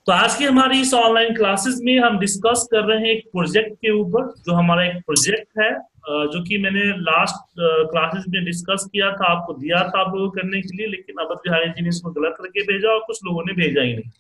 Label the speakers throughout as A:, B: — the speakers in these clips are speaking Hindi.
A: तो आज की हमारी इस ऑनलाइन क्लासेस में हम डिस्कस कर रहे हैं एक प्रोजेक्ट के ऊपर, जो हमारा एक प्रोजेक्ट है, जो कि मैंने लास्ट क्लासेस में डिस्कस किया था, आपको दिया था आप लोगों को करने के लिए, लेकिन अवध बिहारी जी ने इसको गलत करके भेजा और कुछ लोगों ने भेजा ही नहीं।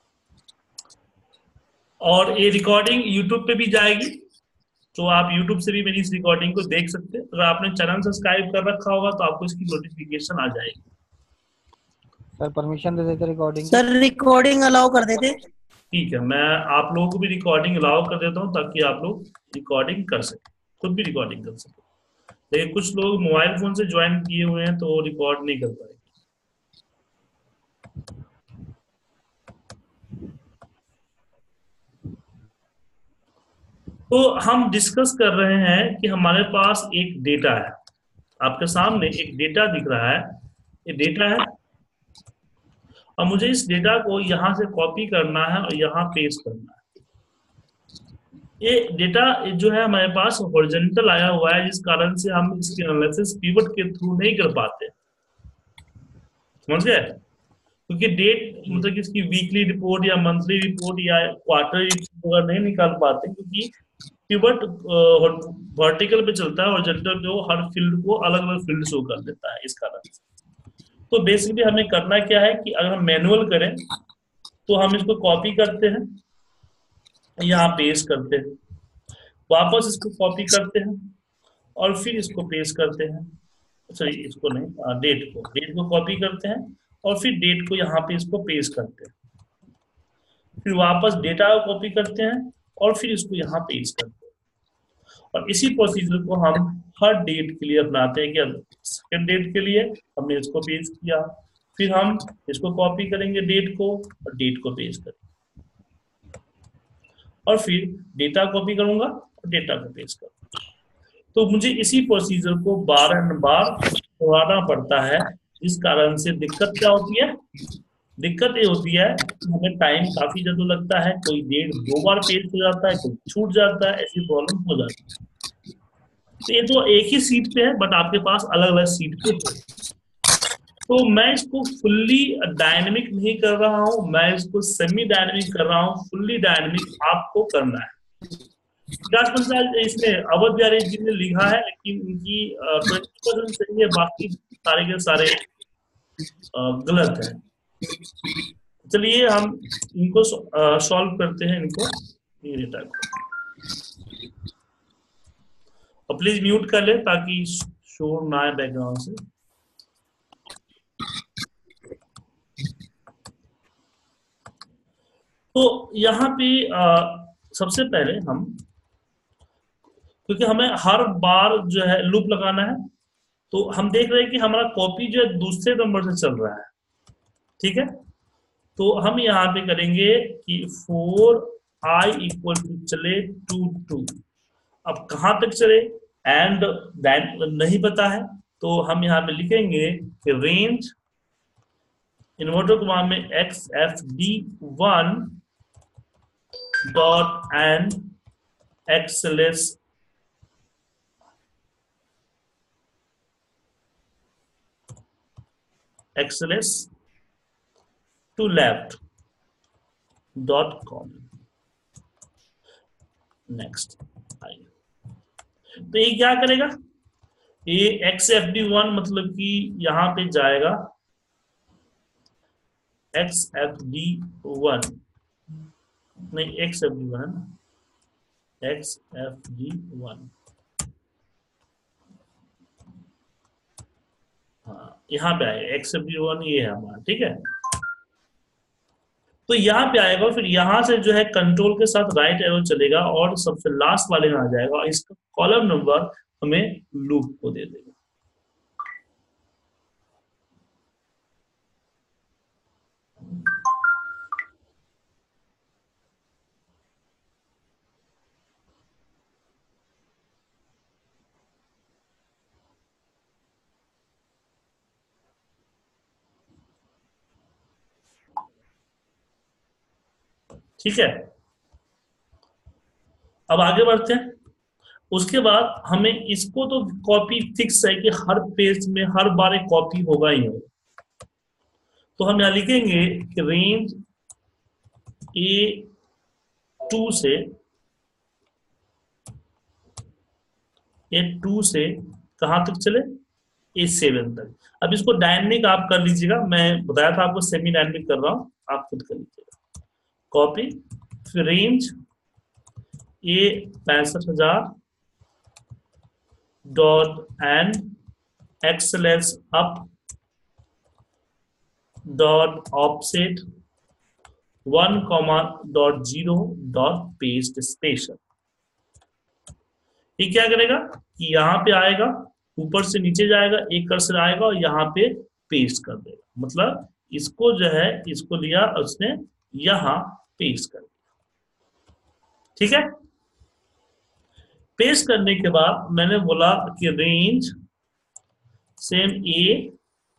A: और ये रिकॉर्डिंग यूट्यूब पे भी जाएगी, तो आप यूट्यूब से भी मेरी इस रिकॉर्डिंग को देख सकते हैं। अगर आपने चैनल सब्सक्राइब कर रखा होगा तो आपको इसकी नोटिफिकेशन आ जाएगी।
B: सर परमिशन दे देते रिकॉर्डिंग
C: सर रिकॉर्डिंग अलाउ कर देते।
A: ठीक है, मैं आप लोगों को भी रिकॉर्डिंग अलाउ कर देता हूँ ताकि आप लोग रिकॉर्डिंग कर सकें, खुद भी रिकॉर्डिंग कर सकें। लेकिन कुछ लोग मोबाइल फोन से ज्वाइन किए हुए हैं तो वो रिकॉर्ड नहीं कर पाएंगे। तो हम डिस्कस कर रहे हैं कि हमारे पास एक डेटा है, आपके सामने एक डेटा दिख रहा है, ये डेटा है और मुझे इस डेटा को यहां से कॉपी करना है और यहाँ पेस्ट करना है। ये डेटा जो है हमारे पास हॉरिजॉन्टल आया हुआ है, जिस कारण से हम इसके एनालिसिस पिवट के थ्रू नहीं कर पाते, समझ गए? क्योंकि डेट मतलब कि इसकी वीकली रिपोर्ट या मंथली रिपोर्ट या क्वार्टरली रिपोर्ट वगैरह नहीं निकाल पाते, क्योंकि पिवट वर्टिकल पे चलता है, हॉरिजॉन्टल पे वो हर फील्ड को अलग अलग फील्ड शो कर देता है, इस कारण से। तो बेसिकली हमें करना क्या है कि अगर हम मैनुअल करें तो हम इसको कॉपी करते हैं, यहाँ पेस्ट करते हैं, वापस इसको कॉपी करते हैं और फिर इसको पेस्ट करते हैं, सॉरी इसको नहीं, डेट को कॉपी करते हैं और फिर डेट को यहाँ पे इसको पेस्ट करते हैं, फिर वापस डेटा को कॉपी करते हैं और फिर इसको यहाँ पेस्ट करते हैं। और इसी प्रोसीजर को हम हर डेट के लिए अपनाते हैं कि सेकंड डेट के लिए हमने इसको पेस्ट किया, फिर हम इसको कॉपी करेंगे डेट को और डेट को पेस्ट करेंगे, और फिर डेटा कॉपी करूंगा और डेटा को पेस्ट करूंगा। तो मुझे इसी प्रोसीजर को बार दोहराना पड़ता है, जिस कारण से दिक्कत क्या होती है? दिक्कत ये होती है कि हमें टाइम काफी ज्यादा लगता है, कोई डेट 2 बार पेस्ट हो जाता है, कोई छूट जाता है, ऐसी प्रॉब्लम हो जाती है। तो ये तो एक ही सीट पे है, बट आपके पास अलग अलग सीट पे है। तो मैं इसको फुल्ली डायनेमिक नहीं कर रहा हूं, मैं इसको सेमी डायनेमिक कर रहा हूं, फुल्ली डायनेमिक आपको करना है। विकास पंचाल इसमें अवध बिहारी जी ने लिखा है, लेकिन उनकी 20% सही है, बाकी सारे के सारे गलत है। चलिए हम इनको सॉल्व करते हैं, इनको ये डेटा को। और प्लीज म्यूट कर ले ताकि शोर ना आए बैकग्राउंड से। तो यहाँ पे सबसे पहले हम, क्योंकि हमें हर बार जो है लूप लगाना है, तो हम देख रहे हैं कि हमारा कॉपी जो है दूसरे नंबर से चल रहा है, ठीक है। तो हम यहाँ पे करेंगे कि 4i इक्वल टू चले 2 अब कहां तक चले एंड नहीं पता है, तो हम यहाँ पे लिखेंगे कि रेंज इन्वर्टर कॉमा में xfd1 dot end xls to left dot com. Next आइए, तो ये क्या करेगा? ये xfd1 मतलब कि यहां पे जाएगा xfd1 नहीं xfd1 है ना, xfd1, हाँ यहाँ पे आएगा xfd1, ये है हमारा, ठीक है। तो यहाँ पे आएगा, फिर यहाँ से जो है कंट्रोल के साथ राइट एरो चलेगा और सबसे लास्ट वाले में आ जाएगा और इसका कॉलम नंबर हमें लूप को दे देगा। ठीक है, अब आगे बढ़ते हैं। उसके बाद हमें इसको तो कॉपी फिक्स है कि हर पेज में हर बार एक कॉपी होगा ही होगा, तो हम यहाँ लिखेंगे कि रेंज A2 से A2 से कहां तक चले, A7 तक। अब इसको डायनेमिक आप कर लीजिएगा, मैं बताया था आपको सेमी डायनेमिक कर रहा हूं, आप खुद कर लीजिएगा। कॉपी, फिर range A 65,000 dot end XLS up dot offset 1,0 dot paste special. ये क्या करेगा कि यहाँ पे आएगा, ऊपर से नीचे जाएगा, एक कर्सर आएगा और यहाँ पे पेस्ट कर देगा। मतलब इसको जो है, इसको लिया उसने यहाँ पेस्ट कर दिया। ठीक है, पेस्ट करने के बाद मैंने बोला कि range same A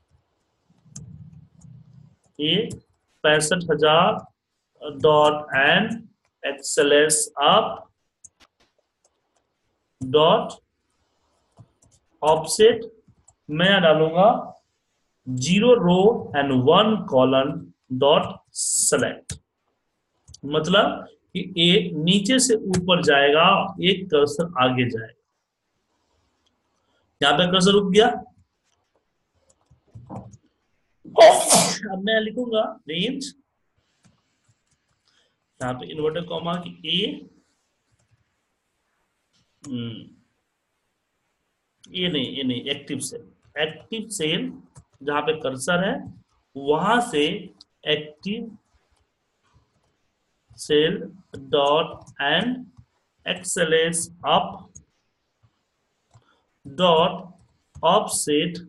A: 65,000 dot end XLS up dot offset, मैं डालूंगा 0 row and 1 colon dot select. मतलब कि ए नीचे से ऊपर जाएगा, एक कर्सर आगे जाएगा। यहां पे कर्सर रुक गया। अब मैं लिखूंगा रेंज, यहाँ पे इन्वर्टर कॉमा की ये नहीं एक्टिव सेल जहां पे कर्सर है वहां से active cell dot end XLS up dot offset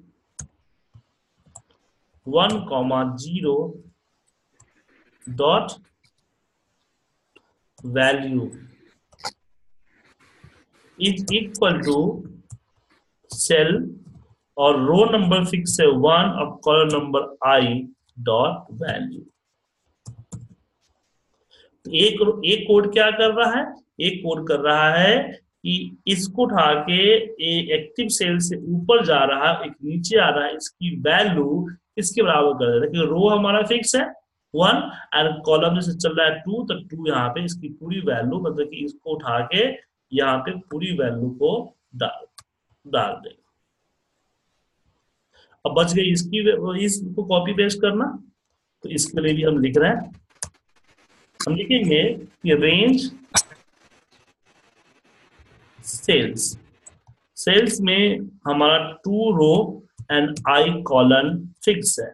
A: 1,0 dot value is equal to cell और रो नंबर फिक्स है 1 और column number I dot value. एक कोड क्या कर रहा है, एक कोड कर रहा है कि इसको उठा के एक्टिव सेल से ऊपर जा रहा है, एक नीचे आ रहा है, इसकी वैल्यू इसके बराबर कर देता है। क्योंकि रो हमारा फिक्स है 1 एंड कॉलम जैसे चल रहा है 2, तो 2 यहाँ पे इसकी पूरी वैल्यू, मतलब कि इसको उठा के यहाँ पे पूरी वैल्यू को डाल देगा। अब बच गई इसको कॉपी पेस्ट करना। तो इसके लिए भी हम लिख रहे हैं, हम लिखेंगे कि रेंज सेल्स में हमारा 2 row and I colon fix है।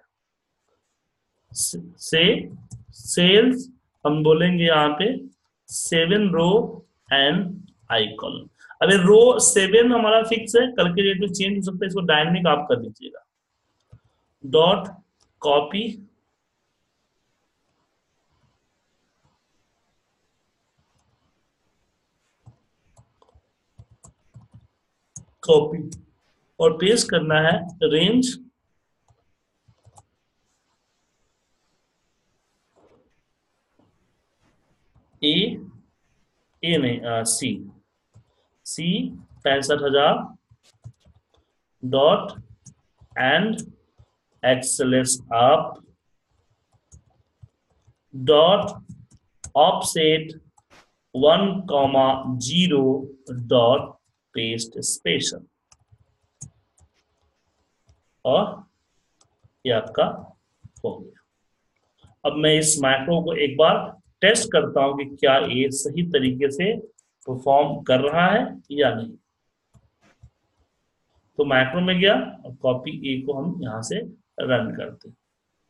A: से सेल्स हम बोलेंगे यहाँ पे 7 रो एंड आई कॉलन। अभी रो 7 हमारा फिक्स है, कल के डेट में चेंज हो सकता है, इसको डायनेमिक आप कर दीजिएगा। डॉट कॉपी और पेस्ट करना है रेंज ए नहीं C 65,000 dot end XLS up dot offset 1,0 dot paste special. और ये आपका हो गया। अब मैं इस मैक्रो को एक बार टेस्ट करता हूं कि क्या ये सही तरीके से परफॉर्म कर रहा है या नहीं। तो मैक्रो में गया और कॉपी ए को हम यहां से रन करते हैं।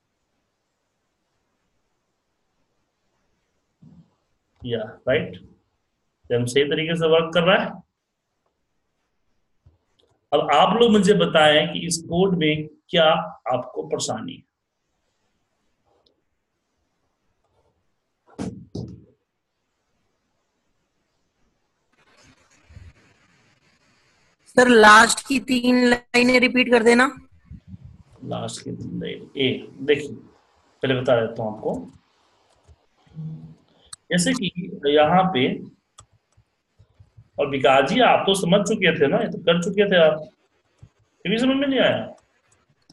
A: या राइट, हम सही तरीके से वर्क कर रहा है। अब आप लोग मुझे बताएं कि इस कोड में क्या आपको परेशानी है।
C: सर लास्ट की 3 लाइनें रिपीट कर देना।
A: लास्ट की 3 लाइन देखिए, पहले बता देता हूं आपको। जैसे कि यहाँ पे, और विकास जी आप तो समझ चुके थे ना, ये तो कर चुके थे आप, फिर भी समझ में नहीं आया।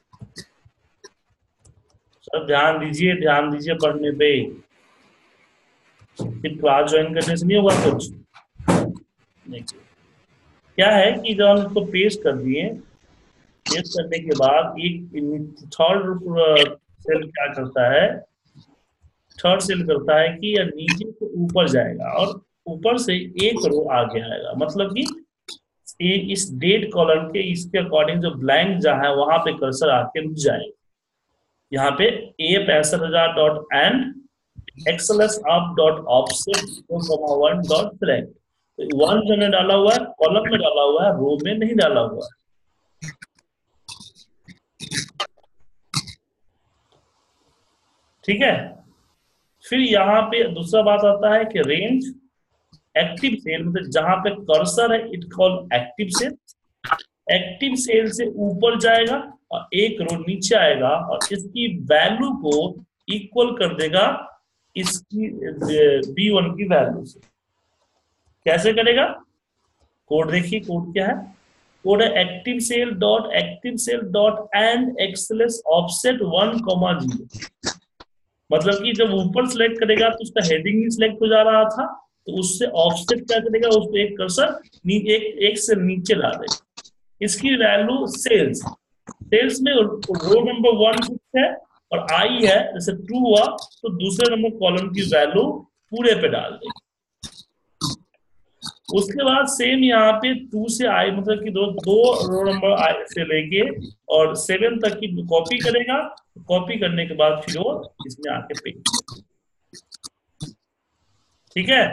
A: सर ध्यान दीजिए पढ़ने पे। फिर क्लास ज्वाइन करने से नहीं होगा कुछ नहीं। क्या है कि जब हम इसको पेस्ट कर दिए, पेस्ट करने के बाद एक थर्ड सेल क्या करता है, थर्ड सेल करता है कि यह नीचे से ऊपर जाएगा और ऊपर से एक रो आगे आएगा, मतलब कि ये इस डेट कॉलम के इसके अकॉर्डिंग जो ब्लैंक जहां है वहां पे कर्सर आके रुक जाएगा। यहाँ पे A65,000.and XLS up dot offset 4,1 dot select, तो वन जो ने डाला हुआ है कॉलम में डाला हुआ है, रो में नहीं डाला हुआ है। ठीक है। फिर यहाँ पे दूसरा बात आता है कि रेंज एक्टिव सेल, मतलब जहां पे कर्सर है it call active cell. Active cell से ऊपर जाएगा और एक रो नीचे आएगा और इसकी वैल्यू को इक्वल कर देगा इसकी B1 की वैल्यू से। कैसे करेगा? कोड देखिए, कोड क्या है। कोड है active cell dot end XLS offset 1,0। मतलब कि जब ऊपर सिलेक्ट करेगा तो उसका हेडिंग ही सिलेक्ट हो जा रहा था, तो उससे ऑफसेट क्या करेगा, उसको एक कर्सर एक से नीचे ला देगा। इसकी वैल्यू सेल्स में रो नंबर 1 फिक्स है और आई है, जैसे ट्रू हुआ तो दूसरे नंबर कॉलम की वैल्यू पूरे पे डाल देगी। उसके बाद सेम यहाँ पे 2 से आई, मतलब कि दो रो नंबर आई से लेके और 7 तक की कॉपी करेगा। कॉपी करने के बाद फिर वो इसमें आके पेस्ट। ठीक है।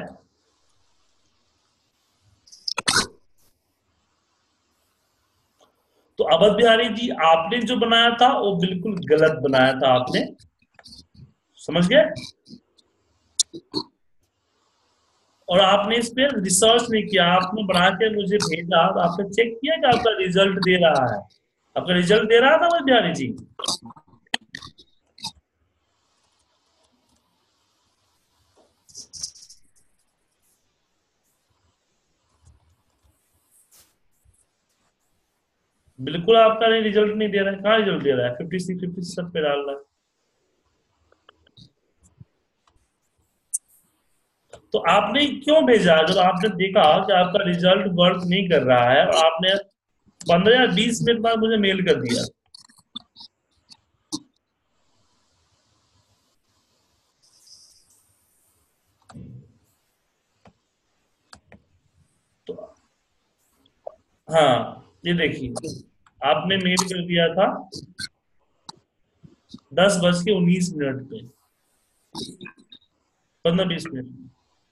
A: तो अवध बिहारी जी, आपने जो बनाया था वो बिल्कुल गलत बनाया था आपने, समझ गए? और आपने इस पे रिसर्च नहीं किया, आपने बना के मुझे भेजा तो आपने चेक किया कि आपका रिजल्ट दे रहा है? आपका रिजल्ट दे रहा था अवध बिहारी जी? बिल्कुल आपका रिजल्ट नहीं दे रहा है। कहाँ रिजल्ट दे रहा है? 56 सब पे डाल रहा है। तो आपने क्यों भेजा जब आपने देखा कि आपका रिजल्ट वर्क नहीं कर रहा है, और आपने 15 या 20 मिनट बाद मुझे मेल कर दिया? तो हाँ, ये देखिए आपने मेल कर दिया था 10:19 पे, 15-20 मिनट।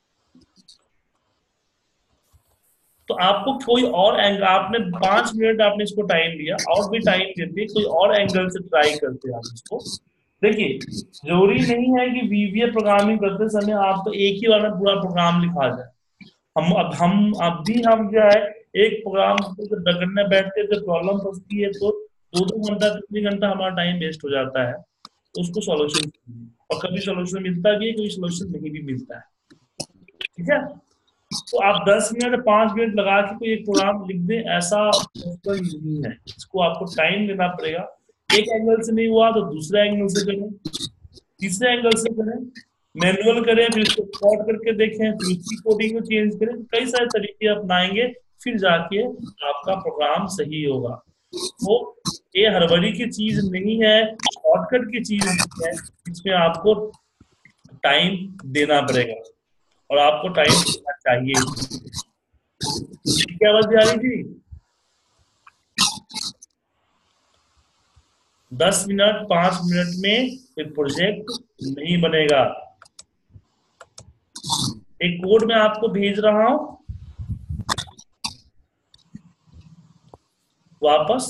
A: तो आपको कोई और एंगल, आपने 5 मिनट आपने इसको टाइम दिया, और भी टाइम देते कोई और एंगल से ट्राई करते आप इसको। देखिए, जरूरी नहीं है कि VBA प्रोग्रामिंग करते समय आपको एक ही बार में पूरा प्रोग्राम लिखा जाए। हम भी हम जो है एक प्रोग्राम को करने बैठते हैं, जब प्रॉब्लम फंसती है तो 2-2 घंटा 3 घंटा हमारा टाइम वेस्ट हो जाता है उसको सॉल्यूशन। और कभी सॉल्यूशन मिलता भी है, कभी सॉल्यूशन नहीं भी मिलता है। ठीक है। तो आप 10 मिनट 5 मिनट लगा के कोई एक प्रोग्राम लिख दें, ऐसा पॉसिबल नहीं है। इसको आपको टाइम देना पड़ेगा। एक एंगल से नहीं हुआ तो दूसरे एंगल से करें, तीसरे एंगल से करें, मैनुअल करें, फिर इसको प्लॉट करके देखें, फिर उसकी कोडिंग को चेंज करें। कई सारे तरीके अपनाएंगे, फिर जाके आपका प्रोग्राम सही होगा। तो ये हड़बड़ी की चीज नहीं है, शॉर्टकट की चीज नहीं है। इसमें आपको टाइम देना पड़ेगा और आपको टाइम देना चाहिए। ठीक है आवाज बिहारी जी? 10 मिनट 5 मिनट में एक प्रोजेक्ट नहीं बनेगा। एक कोड मैं आपको भेज रहा हूं, वापस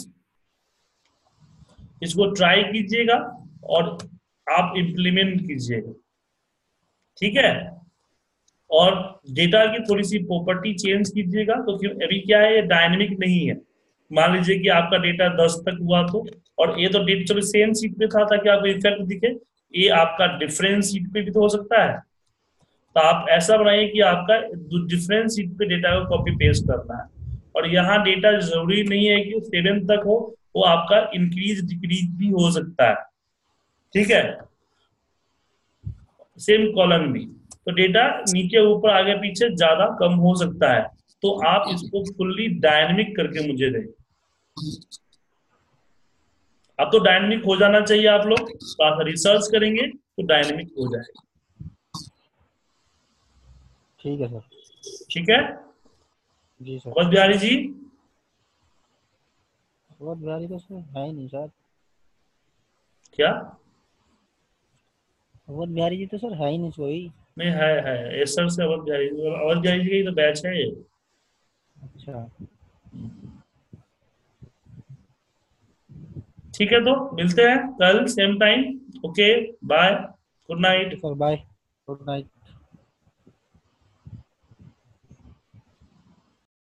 A: इसको ट्राई कीजिएगा और आप इंप्लीमेंट कीजिएगा। ठीक है। और डेटा की थोड़ी सी प्रॉपर्टी चेंज कीजिएगा, तो क्यों अभी क्या है, ये डायनेमिक नहीं है। मान लीजिए कि आपका डेटा 10 तक हुआ तो, और ये तो डेट चलो सेम सीट पे था ताकि आपको इफेक्ट दिखे, ये आपका डिफरेंट सीट पे भी तो हो सकता है। तो आप ऐसा बनाइए कि आपका डिफरेंट सीट पे डेटा को कॉपी पेस्ट करना है। और यहाँ डेटा जरूरी नहीं है कि 7 तक हो, वो आपका इंक्रीज डिक्रीज भी हो सकता है। ठीक है। सेम कॉलम भी, तो डेटा नीचे ऊपर आगे पीछे ज्यादा कम हो सकता है। तो आप इसको फुल्ली डायनेमिक करके मुझे दें। अब तो डायनेमिक हो जाना चाहिए, आप लोग थोड़ा रिसर्च करेंगे तो डायनेमिक हो जाएगा।
B: ठीक है सर।
A: ठीक है
B: जी सर।
A: अवध बिहारी जी।
B: बहुत भारी तो सर है ही नहीं सर।
A: क्या?
B: बहुत बिहारी जी तो सर है ही नहीं कोई।
A: नहीं है एसर से अवध बिहारी जी, अवध बिहारी जी का ही तो बैच है ये।
B: अच्छा।
A: ठीक है तो मिलते हैं कल same time. Okay bye, good
B: okay
A: night.
B: Sir bye. Good night.